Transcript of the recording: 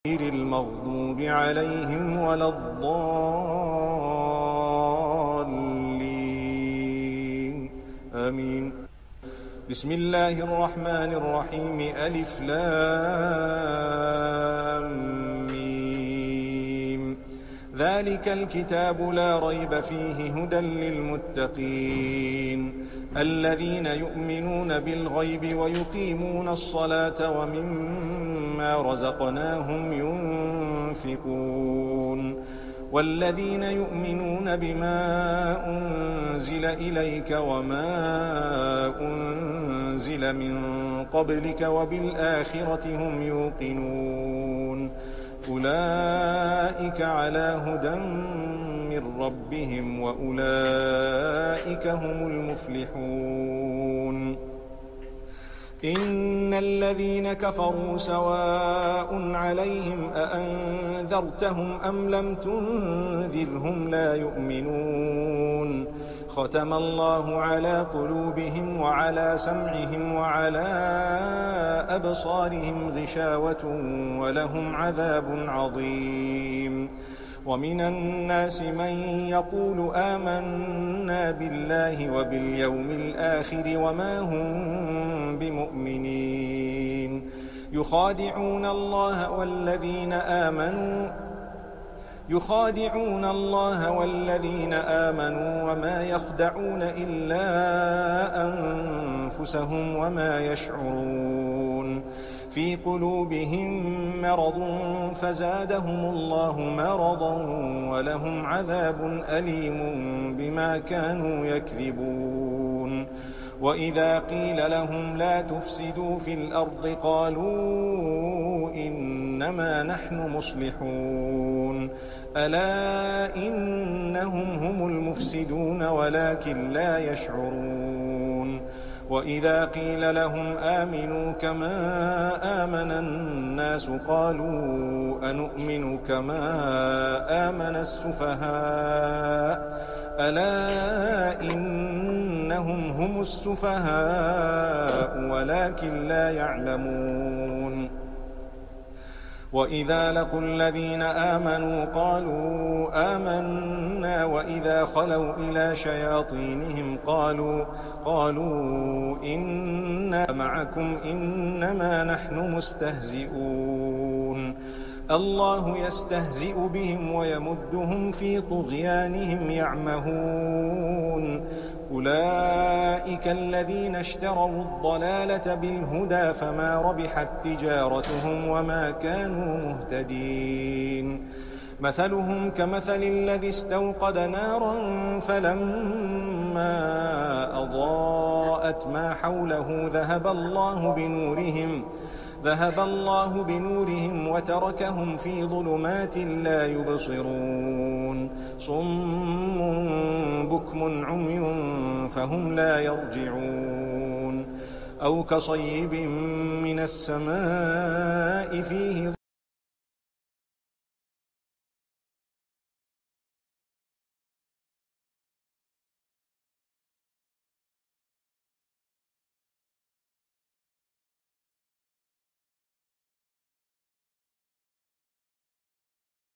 غير المغضوب عليهم ولا الضالين آمين. بسم الله الرحمن الرحيم. ألف لام ميم. ذلك الكتاب لا ريب فيه هدى للمتقين الذين يؤمنون بالغيب ويقيمون الصلاة ومما رزقناهم ينفقون والذين يؤمنون بما أنزل إليك وما أنزل من قبلك وبالآخرة هم يوقنون أولئك على هدى من ربهم وأولئك هم المفلحون. إن الذين كفروا سواء عليهم أأنذرتهم أم لم تنذرهم لا يؤمنون ختم الله على قلوبهم وعلى سمعهم وعلى أبصارهم غشاوة ولهم عذاب عظيم. ومن الناس من يقول آمنا بالله وباليوم الآخر وما هم بمؤمنين يخادعون الله والذين آمنوا وما يخدعون إلا أنفسهم وما يشعرون. في قلوبهم مرض فزادهم الله مرضا ولهم عذاب أليم بما كانوا يكذبون. وإذا قيل لهم لا تفسدوا في الأرض قالوا إنما نحن مصلحون ألا إنهم هم المفسدون ولكن لا يشعرون. وإذا قيل لهم آمنوا كما آمن الناس قالوا أنؤمن كما آمن السفهاء ألا إنهم هم السفهاء ولكن لا يعلمون. وإذا لقوا الذين آمنوا قالوا آمنا وإذا خلوا إلى شياطينهم قالوا إنا معكم إنما نحن مستهزئون الله يستهزئ بهم ويمدهم في طغيانهم يعمهون. أولئك الذين اشتروا الضلالة بالهدى فما ربحت تجارتهم وما كانوا مهتدين. مثلهم كمثل الذي استوقد نارا فلما أضاءت ما حوله ذهب الله بنورهم وتركهم في ظلمات لا يبصرون صم بكم عمي فهم لا يرجعون. أو كصيب من السماء فيه